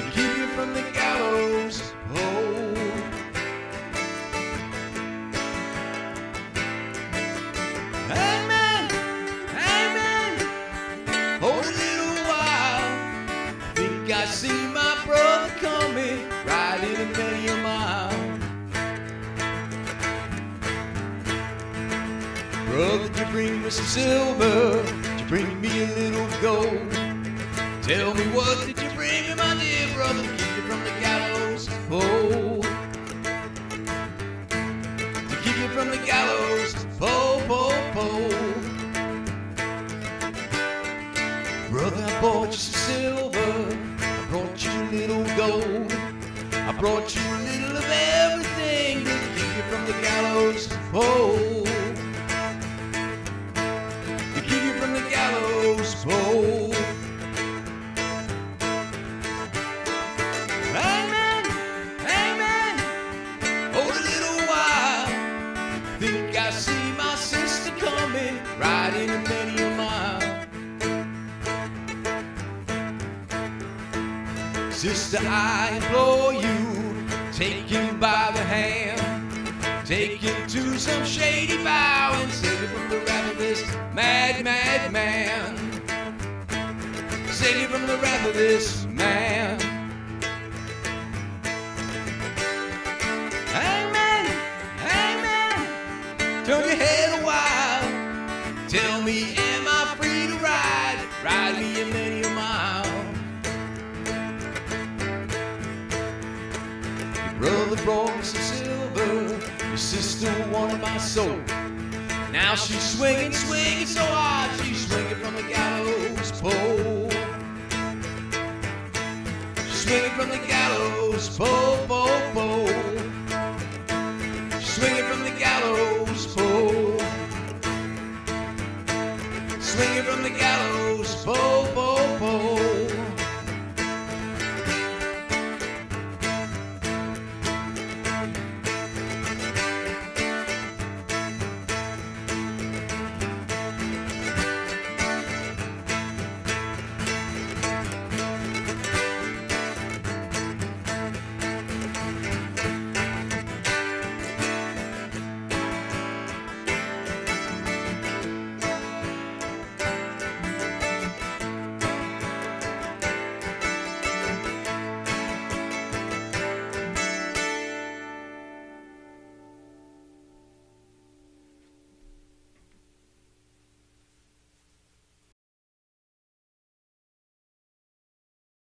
to keep you from the gallows pole. Amen, amen. Hold a little while. Think I see my brother coming, riding a many a mile. Brother, did you bring me some silver? Did you bring me a little gold? Tell me, what did you bring me, my dear brother, to keep you from the gallows pole? To keep you from the gallows pole, pole, pole. Brother, I bought you some silver, I brought you a little gold, I brought you a little of everything to keep you from the gallows pole. To keep you from the gallows pole. Amen, amen. Hold a little while. Think I see my sister coming, riding a many a mile. Sister, I implore you, take him by the hand, take him to some shady bough and save him from the wrath of this mad, mad man. Save him from the wrath of this man. Amen, amen. Turn your head a while. Tell me, am I free to ride? Ride me a many a mile. Brother brought me some silver, your sister wanted my soul. Now she's swinging, swinging so hard, she's swinging from the gallows pole. She's swinging from the gallows pole, pole, pole. She's swinging from the gallows pole. Swinging from the gallows pole, pole.